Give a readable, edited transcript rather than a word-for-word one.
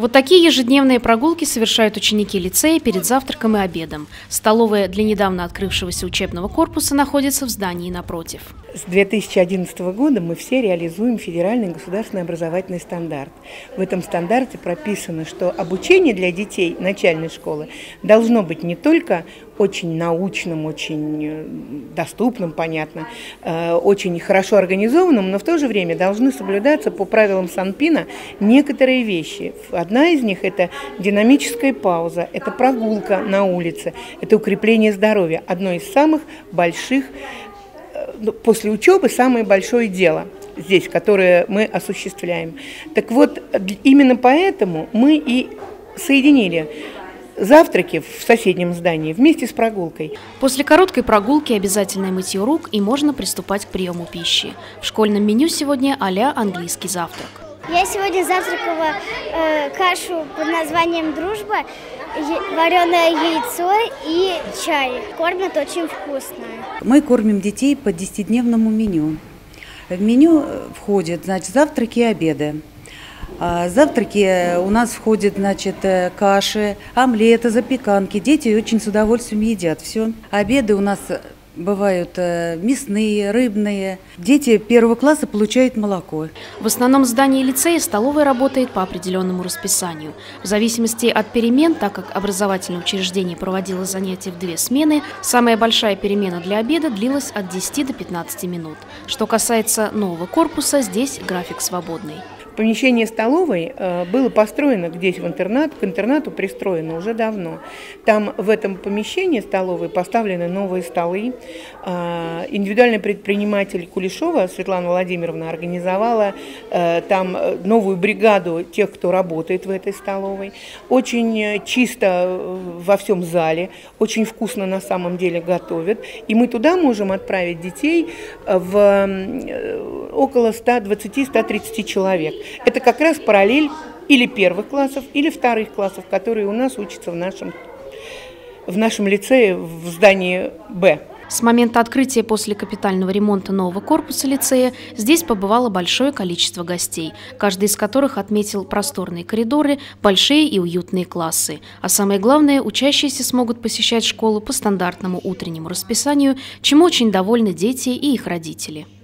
Вот такие ежедневные прогулки совершают ученики лицея перед завтраком и обедом. Столовая для недавно открывшегося учебного корпуса находится в здании напротив. С 2011 года мы все реализуем федеральный государственный образовательный стандарт. В этом стандарте прописано, что обучение для детей начальной школы должно быть не только очень научным, очень доступным, понятно, очень хорошо организованным, но в то же время должны соблюдаться по правилам Санпина некоторые вещи. Одна из них – это динамическая пауза, это прогулка на улице, это укрепление здоровья. Одно из самых больших, после учебы, самое большое дело здесь, которое мы осуществляем. Так вот, именно поэтому мы и соединили завтраки в соседнем здании вместе с прогулкой. После короткой прогулки обязательное мытье рук, и можно приступать к приему пищи. В школьном меню сегодня а-ля английский завтрак. Я сегодня завтракала кашу под названием «Дружба», вареное яйцо и чай. Кормят очень вкусно. Мы кормим детей по 10-дневному меню. В меню входят, завтраки и обеды. Завтраки у нас входят, каши, омлеты, запеканки. Дети очень с удовольствием едят все. Обеды у нас бывают мясные, рыбные. Дети первого класса получают молоко. В основном здании лицея столовая работает по определенному расписанию. В зависимости от перемен, так как образовательное учреждение проводило занятия в 2 смены, самая большая перемена для обеда длилась от 10 до 15 минут. Что касается нового корпуса, здесь график свободный. Помещение столовой было построено здесь в интернат, к интернату пристроено уже давно. Там в этом помещении столовой поставлены новые столы. Индивидуальный предприниматель Кулешова Светлана Владимировна организовала там новую бригаду тех, кто работает в этой столовой. Очень чисто во всем зале, очень вкусно на самом деле готовят. И мы туда можем отправить детей в около 120-130 человек. Это как раз параллель или первых классов, или вторых классов, которые у нас учатся в нашем лицее в здании Б. С момента открытия после капитального ремонта нового корпуса лицея здесь побывало большое количество гостей, каждый из которых отметил просторные коридоры, большие и уютные классы. А самое главное, учащиеся смогут посещать школу по стандартному утреннему расписанию, чему очень довольны дети и их родители.